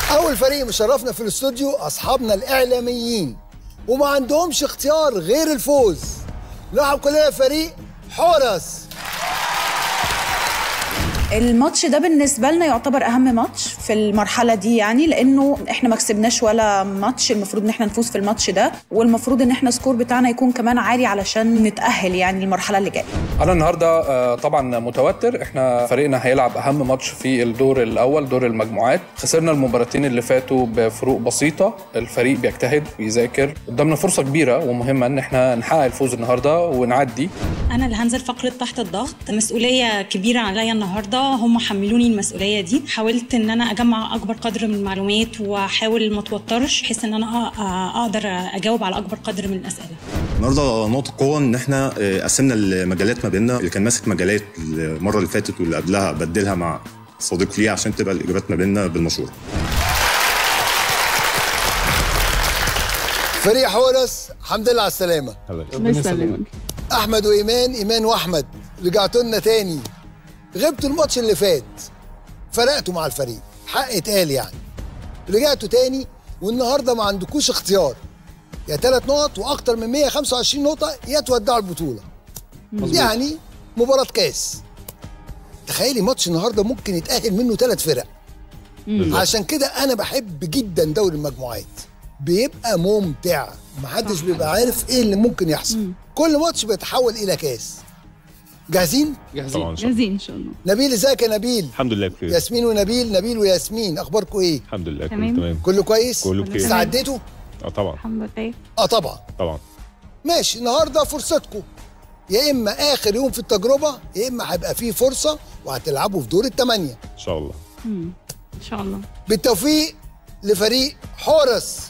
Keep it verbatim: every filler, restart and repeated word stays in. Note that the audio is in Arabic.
أول فريق مشرفنا في الاستوديو أصحابنا الإعلاميين وما عندهمش اختيار غير الفوز. نرحب كلنا فريق حورس. الماتش ده بالنسبة لنا يعتبر أهم ماتش في المرحلة دي، يعني لأنه إحنا ما كسبناش ولا ماتش، المفروض إن إحنا نفوز في الماتش ده، والمفروض إن إحنا سكور بتاعنا يكون كمان عالي علشان نتأهل يعني المرحلة اللي جاية. أنا النهاردة طبعا متوتر، إحنا فريقنا هيلعب أهم ماتش في الدور الأول دور المجموعات. خسرنا المباراتين اللي فاتوا بفروق بسيطة، الفريق بيجتهد ويذاكر، قدامنا فرصة كبيرة ومهمة إن إحنا نحقق الفوز النهاردة ونعدي. أنا اللي هنزل فقرة تحت الضغط، مسؤولية كبيرة عليا النهاردة، هم حملوني المسؤولية دي. حاولت إن أنا أجمع أكبر قدر من المعلومات وأحاول ما أتوترش بحيث إن أنا أقدر أجاوب على أكبر قدر من الأسئلة. النهارده نقطة قوة إن إحنا قسمنا المجالات ما بيننا، اللي كان ماسك مجالات المرة اللي فاتت واللي قبلها بدلها مع صديق ليه عشان تبقى الإجابات ما بيننا بالمشورة. فريق حورس الحمد لله على السلامة. الله يسلمك. أحمد وإيمان، إيمان وأحمد رجعتوا لنا تاني. غبتوا الماتش اللي فات، فرقتوا مع الفريق، حق اتقال يعني. رجعتوا تاني والنهارده ما عندكوش اختيار، يا ثلاث نقط واكتر من مية وخمسة وعشرين نقطة يا تودعوا البطولة. مزبوط. يعني مباراة كاس. تخيلي ماتش النهارده ممكن يتأهل منه ثلاث فرق. عشان كده أنا بحب جدا دوري المجموعات، بيبقى ممتع، محدش بيبقى عارف إيه اللي ممكن يحصل. مم. كل ماتش بيتحول إلى كاس. جاهزين؟ جاهزين جاهزين ان شاء الله. نبيل ازيك يا نبيل؟ الحمد لله بخير. ياسمين ونبيل، نبيل وياسمين اخباركم ايه؟ الحمد لله تمام. كله تمام. كله كويس؟ كله بخير. استعديتوا؟ اه طبعا. الحمد لله. اه طبعا. طبعا. ماشي، النهارده فرصتكم، يا اما اخر يوم في التجربه يا اما هيبقى فيه فرصه وهتلعبوا في دور الثمانيه ان شاء الله. امم ان شاء الله. بالتوفيق لفريق حورس.